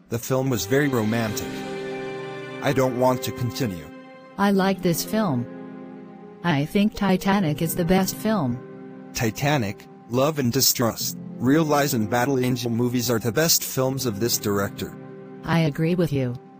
The film was very romantic. I don't want to continue. I like this film. I think Titanic is the best film. Titanic, Love and Distrust, Real Lies and Battle Angel movies are the best films of this director. I agree with you.